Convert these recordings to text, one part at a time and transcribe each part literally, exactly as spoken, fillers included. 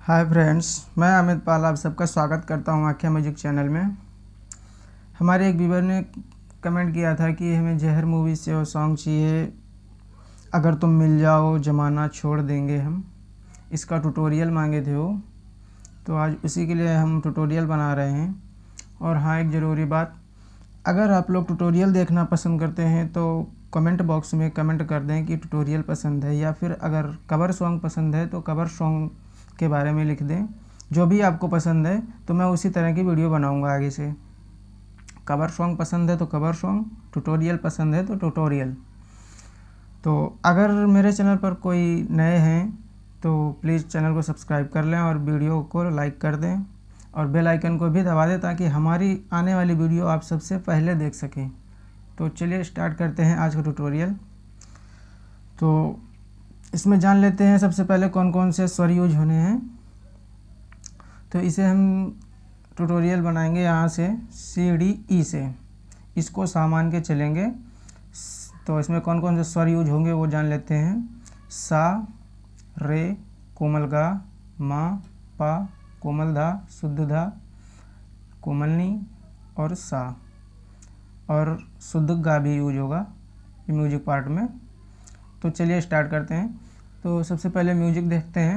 Hi friends, मैं अमित पाल आप सबका स्वागत करता हूं आख्या म्यूजिक चैनल में। हमारे एक व्यूवर ने कमेंट किया था कि हमें जहर मूवी से वो सॉन्ग चाहिए, अगर तुम मिल जाओ ज़माना छोड़ देंगे हम। इसका ट्यूटोरियल मांगे थे वो, तो आज उसी के लिए हम ट्यूटोरियल बना रहे हैं। और हाँ, एक ज़रूरी बात, अगर आप लोग ट्यूटोरियल देखना पसंद करते हैं तो कमेंट बॉक्स में कमेंट कर दें कि ट्यूटोरियल पसंद है, या फिर अगर कवर सॉन्ग पसंद है तो कवर सॉन्ग के बारे में लिख दें। जो भी आपको पसंद है तो मैं उसी तरह की वीडियो बनाऊंगा आगे से। कवर सॉन्ग पसंद है तो कवर सॉन्ग, ट्यूटोरियल पसंद है तो ट्यूटोरियल। तो अगर मेरे चैनल पर कोई नए हैं तो प्लीज़ चैनल को सब्सक्राइब कर लें और वीडियो को लाइक कर दें और बेल आइकन को भी दबा दें ताकि हमारी आने वाली वीडियो आप सबसे पहले देख सकें। तो चलिए स्टार्ट करते हैं आज का ट्यूटोरियल। तो इसमें जान लेते हैं सबसे पहले कौन कौन से स्वर यूज होने हैं। तो इसे हम ट्यूटोरियल बनाएंगे यहाँ से सी डी ई से, इसको सामान के चलेंगे। तो इसमें कौन कौन से स्वर यूज होंगे वो जान लेते हैं। सा, रे, कोमल गा, मा, पा, कोमल धा, शुद्ध धा, कोमलनी और सा, और शुद्ध गा भी यूज होगा म्यूजिक पार्ट में। तो चलिए स्टार्ट करते हैं। तो सबसे पहले म्यूजिक देखते हैं।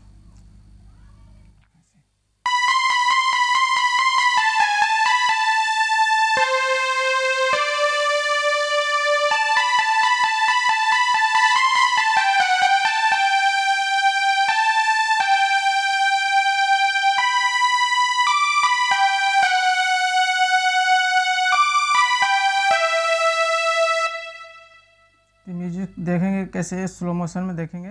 म्यूजिक देखेंगे कैसे, स्लो मोशन में देखेंगे।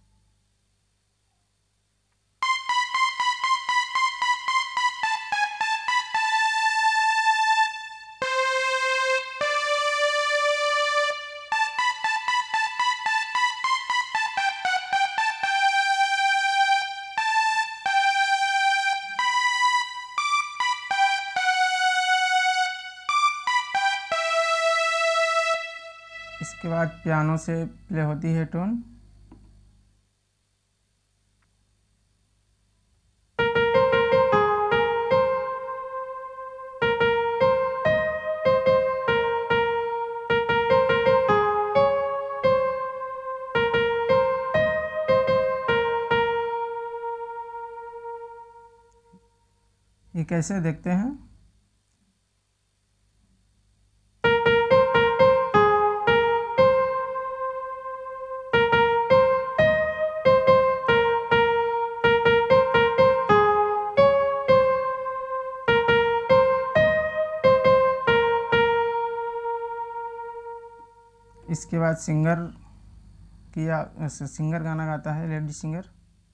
इसके बाद पियानो से प्ले होती है टोन। ये कैसे देखते हैं। इसके बाद सिंगर किया, सिंगर गाना गाता है, लेडी सिंगर।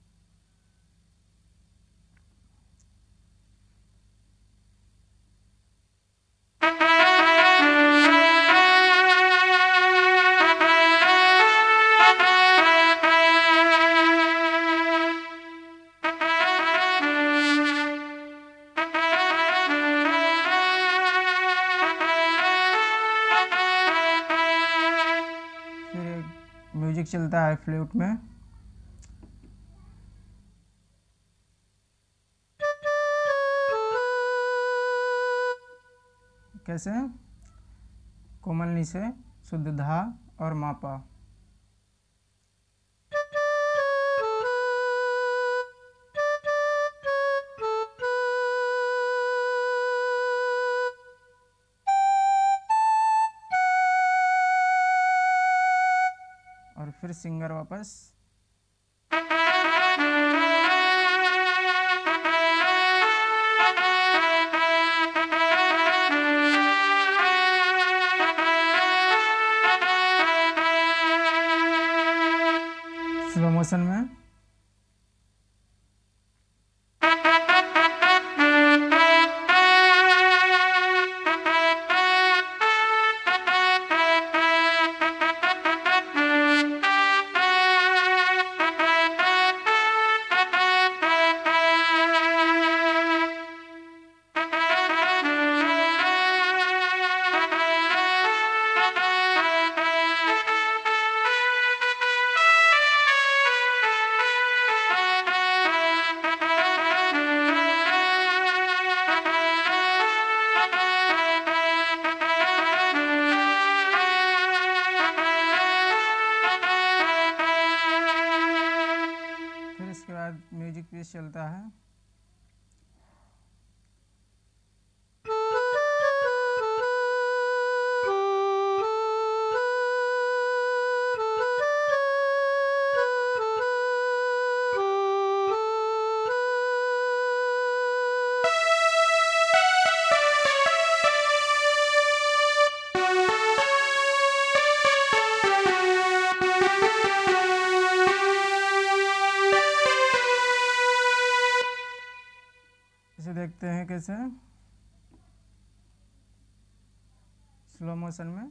फिर म्यूजिक चलता है फ्लूट में। कैसे, कोमलनी से शुद्ध धा और मापा। और फिर सिंगर वापस। स्लो मोशन में। बाद म्यूजिक पीस चलता है। इसे देखते हैं कैसे स्लो मोशन में।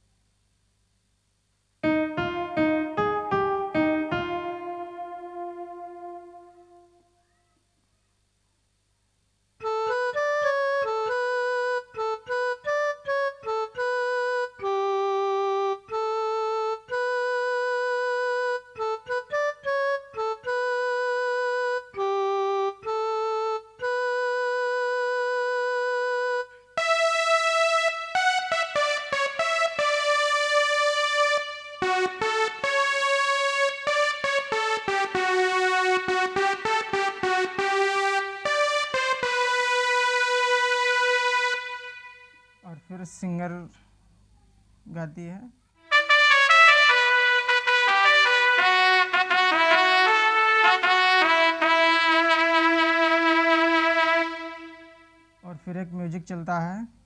और फिर सिंगर गाती है। और फिर एक म्यूजिक चलता है।